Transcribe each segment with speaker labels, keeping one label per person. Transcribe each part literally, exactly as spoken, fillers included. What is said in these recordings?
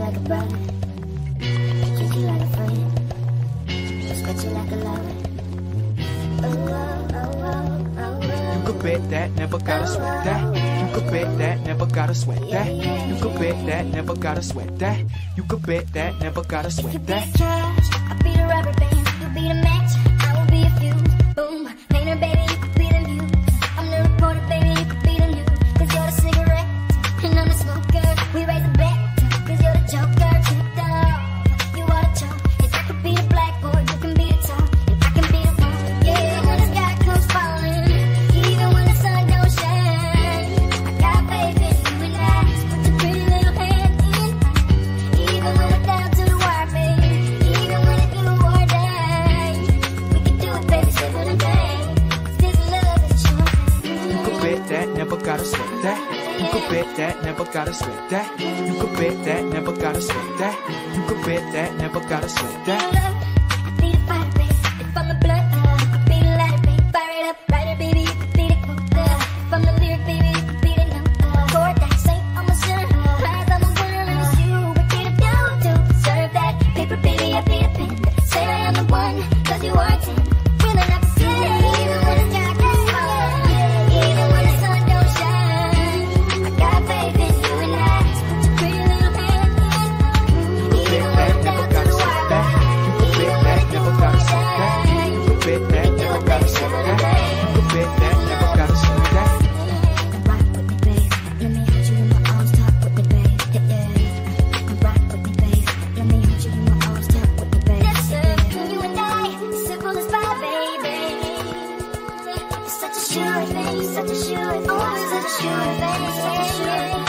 Speaker 1: like a brother, treat you like a friend, respect you like a lover. Oh, oh, oh, oh, oh.
Speaker 2: You could bet that, never gotta sweat that. You could bet that, never gotta sweat that. You could bet that, never gotta sweat that. You could bet that, never gotta sweat that.
Speaker 1: If you be the cash, I'll be the rubber band. You be the match, I will be a fuse. Boom, painter, baby, you could be the muse. I'm the reporter, baby, you could be the news. Cause you're the cigarette, and I'm the smoker. We raise a bet, cause you're the joker. Keep the law, you are the chalk. If I could be the blackboard, you can be the top. If I can be the phone, yeah, when the sky comes falling, even when the sun don't shine, I got faith in you and I. Put your pretty little hand in, even when we're down to the wire, baby. Even when it's you or die, we can do it, baby, simple and bang. This love is true.
Speaker 2: You could bet that, never gotta sweat that. You could bet that, never gotta sweat that. You could bet that, never gotta sweat that. You could bet that, never gotta sweat that.
Speaker 1: Be the fire, baby. If I'm the blood, I'll be the lighter, baby. Fire it up, writer, baby. You could be the quote. If I'm the lyric, baby, you could be the note. Chord that say I'm a sinner, cries I'm a winner, and it's you. What can I do to deserve that? Paper, baby, I be the pen. Say I am the one, cause you are ten. Feeling up to ten, even when the sky gets falling, even when the sun don't shine. I got faith in you and I. Put your pretty little hand in, even when it's down to the wire.
Speaker 2: You could bet that, never gotta sweat that. You could bet that, never gotta sweat that. You could bet that, never gotta sweat that.
Speaker 1: Rock with me, babe. Let me hold you in my arms, talk with me, babe. Yeah, yeah. Rock with me, babe. Let me hold you in my arms, talk with me, babe. Yes, sir. You and I, simple as pie, baby. You're such a sure thing, you're such a sure thing, oh, such a sure thing, such a sure thing.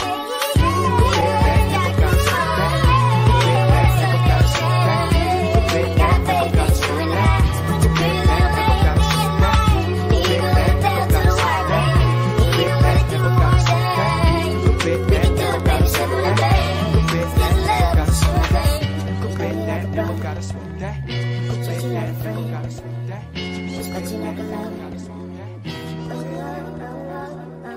Speaker 1: Got faith in you and I. Put your pretty little hand in mine, even when it's down to the wire, baby. Even when it's you or die, we can do it, baby, simple and bang. This love is a sure thing.
Speaker 2: You could bet that, never gotta sweat that. You could bet that, never gotta sweat that.
Speaker 1: Respect you like a lover.
Speaker 2: Gotta sweat that.
Speaker 1: Oh, oh, oh,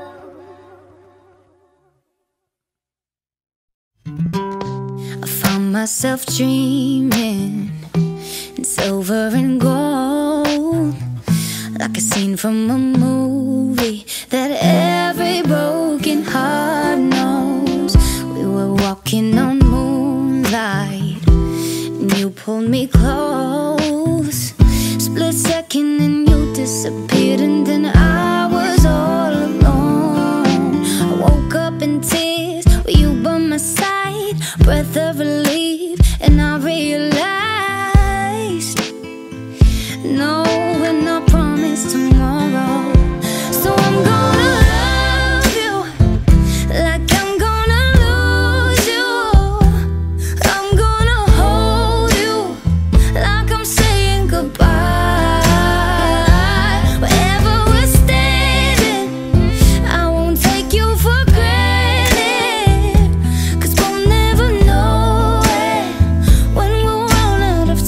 Speaker 1: oh, oh.
Speaker 3: I found myself dreaming in silver and gold, like a scene from a movie that every broken heart knows. We were walking on moonlight and you pulled me close. Split second and you disappeared, and then I was all alone. I woke up in tears with you by my side, breath of relief, and I realized no, we're not promised tomorrow. So I'm gonna love you like I'm gonna lose you. I'm gonna hold you like I'm saying goodbye. Wherever we're standing, I won't take you for granted, cause we'll never know it when we'll run out of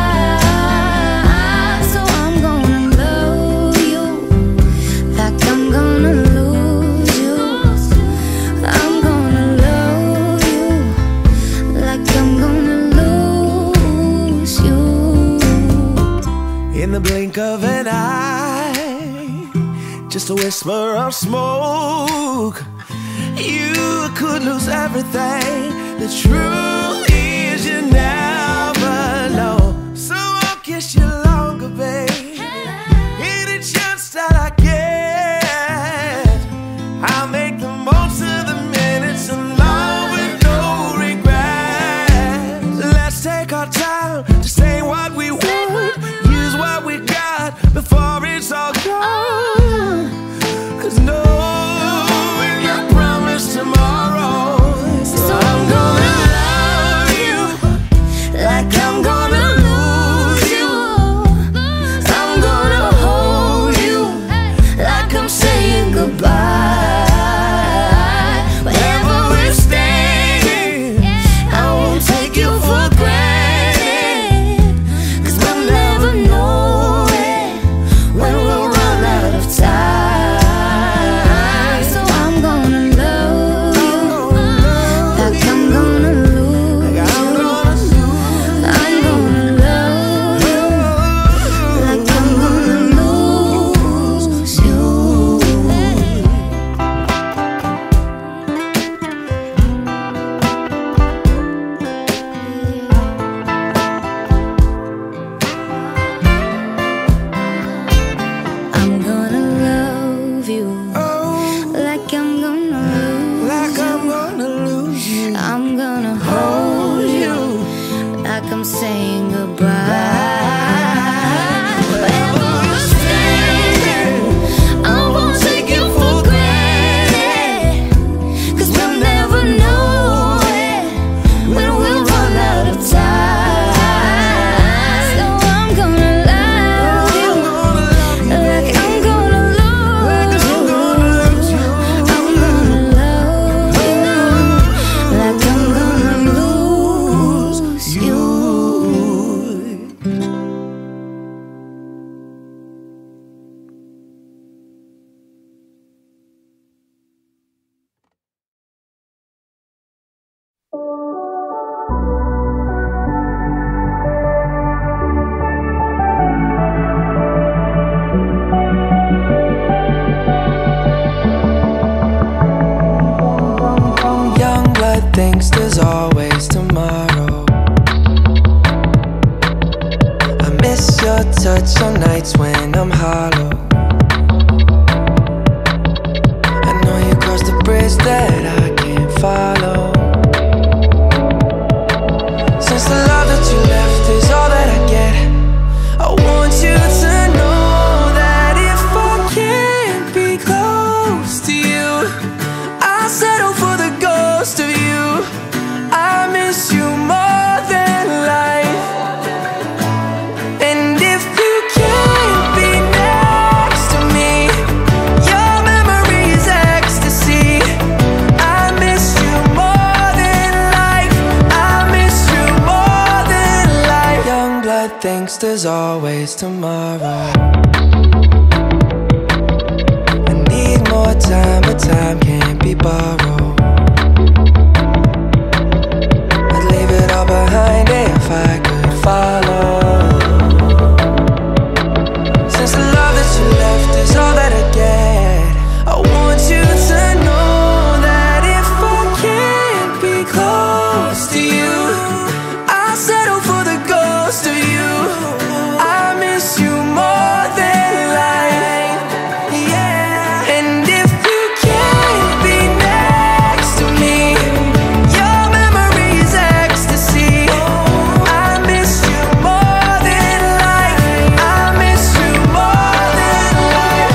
Speaker 3: time. So I'm gonna love you like I'm gonna lose you. I'm gonna love you like I'm gonna lose you.
Speaker 4: In the blink of an eye, just a whisper of smoke, you could lose everything. The truth is you never know. So I'll kiss you longer, babe. Any chance that I get, I'll make the most of the minutes alone with no regrets. Let's take our time to say what we want, use what we got before it's all gone. Cause no, we're not promised tomorrow. So I'm gonna love gonna lose you.
Speaker 3: I'm gonna hold you like I'm saying goodbye. Wherever you're standing, I won't take you for granted, 'cause we'll never know it when we'll run out of time. So I'm gonna love you like I'm gonna lose you. I'm gonna love you like I'm gonna lose you.
Speaker 5: Young blood thinks there's always tomorrow. I miss your touch on nights when I'm hollow. I know you crossed the bridge that I can't follow. Since the love that you left is all that I get, I want you to know that if I can't be close to you, I'll settle for the ghost of you. I miss you more than life. And if you can't be next to me, your memory is ecstasy. I miss you more than life. I miss you more than life. Young blood thinks there's always tomorrow. I need more time, but time can't be borrowed. I'd leave it all behind if I could follow. Since the love that you left is all that I get, I want you to know that if I can't be close to you, I'll settle for the ghost of you. I miss you more than life. Yeah. And if you can't be next to me, your memory is ecstasy. I miss you more than life. I miss you more than life.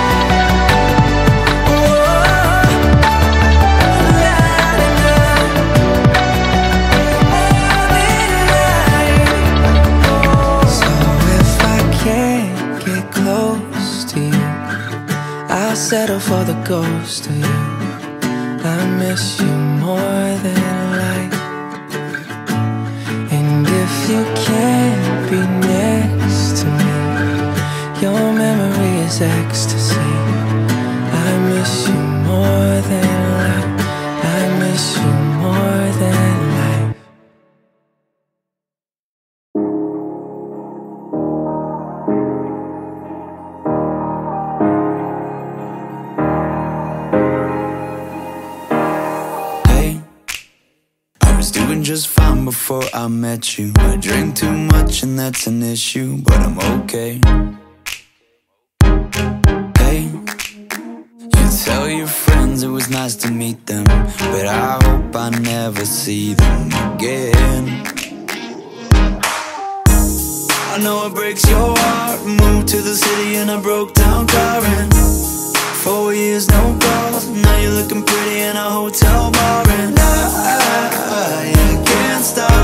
Speaker 5: So if I can't get close to you, I'll settle for the ghost of you. I miss you more than life. And if you can't be next to me, your memory is ecstasy. I miss you more than life. I miss you more than life.
Speaker 6: Hey, I was doing just fine before I met you. I drink too much and that's an issue, but I'm okay. Hey, you tell your friends it was nice to meet them, but I hope I never see them again. I know it breaks your heart. Moved to the city in a broke down car, and four years no calls. Now you're looking pretty in a hotel bar, and I, I, I can't stop.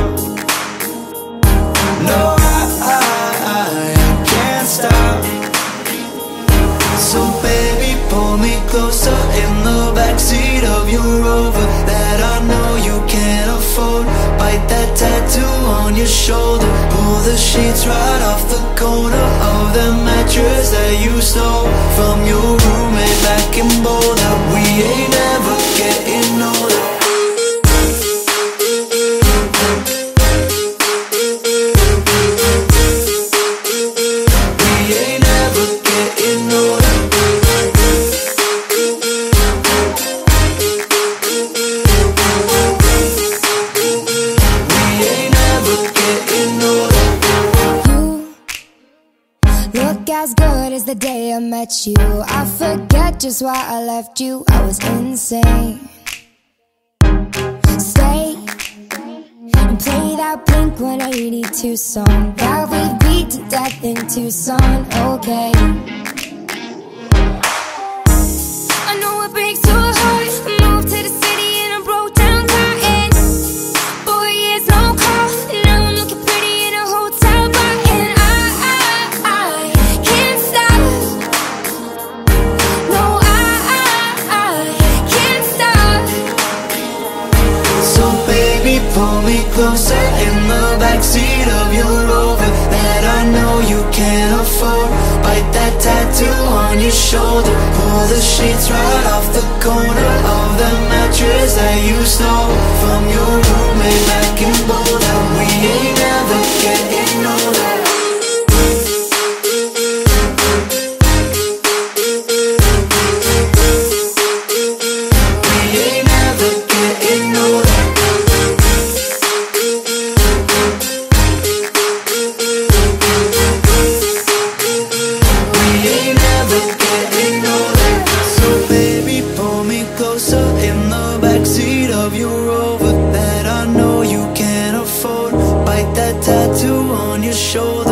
Speaker 6: No, I, I, I can't stop. So baby, pull me closer in the backseat of your Rover that I know you can't afford. Bite that tattoo on your shoulder. Pull the sheets right off the corner of the mattress that you stole from your roommate back in Boulder. We ain't ever getting older. We ain't ever getting older.
Speaker 3: As good as the day I met you, I forget just why I left you. I was insane. that Blink one eighty-two song that we beat to death in Tucson, okay. I know it breaks your heart. Moved to the city and I broke down crying. Four years, no call. Now I'm looking pretty in a hotel bar. And I, I, I can't stop. No, I, I, I can't stop.
Speaker 6: So baby, pull me closer in the backseat of your Rover that I know you can't afford. Bite that tattoo on your shoulder. Pull the sheets right off the corner of the mattress that you stole from your roommate back in Boulder. We ain't never getting older. We ain't never getting older. We ain't never getting older. So baby, pull me closer in the backseat of your Rover that I know you can't afford. Bite that tattoo on your shoulder.